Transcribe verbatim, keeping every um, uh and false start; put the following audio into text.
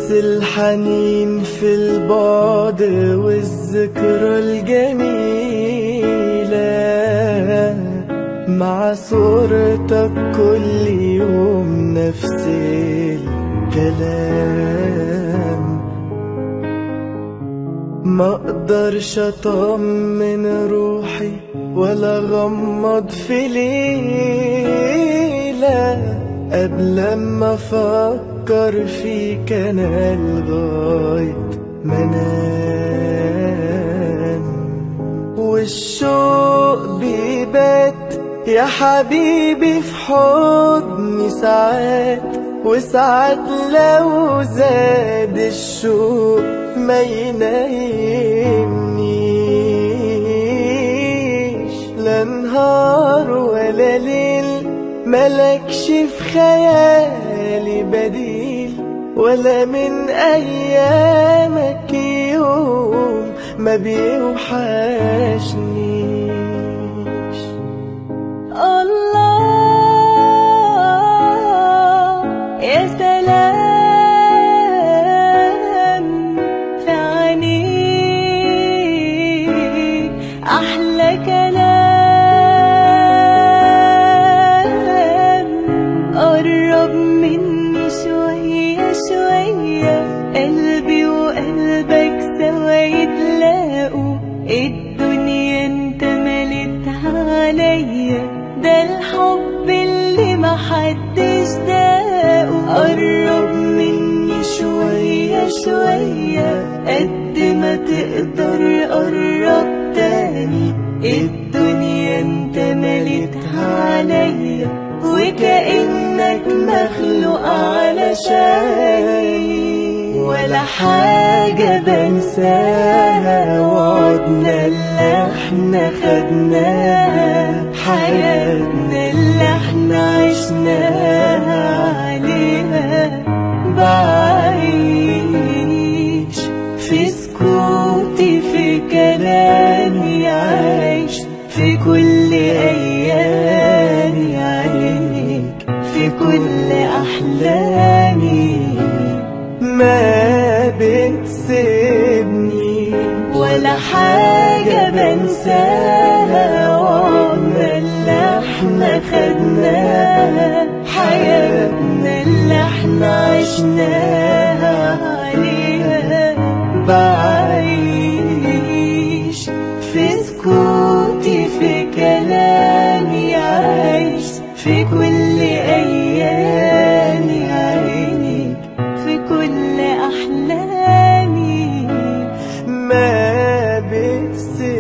الحنين في البعد والذكرى الجميلة مع صورتك كل يوم نفس الكلام. ما اقدرش اطمن روحي ولا غمض في ليلة قبل ما افكر فيك انا لغاية ما انام. والشوق بيبات يا حبيبي في حضني ساعات، وساعات لو زاد الشوق ما ينايمنيش. لا نهار ولا ليل ملكش في خيالي بديل، ولا من ايامك يوم ما بيوحشنيش. الله يا سلام في عينيك أحلى كلام. قرب مني شوية شوية، قلبي وقلبك سوا يتلاقوا. الدنيا انت مليتها عليا، ده الحب اللي محدش داقه. قرب مني شوية شوية، قد ما تقدر قرب تاني. الدنيا انت مليتها عليا، وكأنك مخلوق علشاني. ولا حاجة بنساها وعدنا اللي احنا خدناها، حياتنا اللي احنا عشناها عليها. بعيش في سكوتي في كلامي، عايش في كل ايامي عينيك، في كل احلامي. ما بتسيبني ولا حاجة بنساها، وعدنا اللي احنا خدناها، حياتنا اللي احنا عشناها عليها. بعيش في سكوتي في كلامي، عايش في كل ايامي عينيك، في كل أحلامي. ما بتسيبني